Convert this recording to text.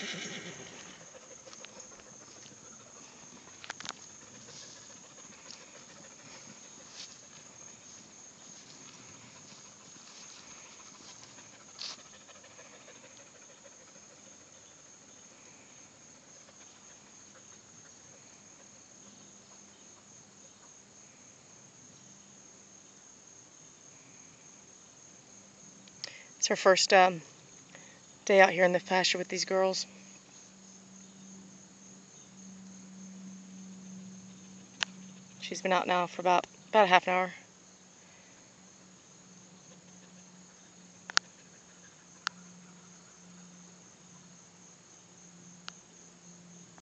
It's her first day out here in the pasture with these girls. She's been out now for about a half an hour.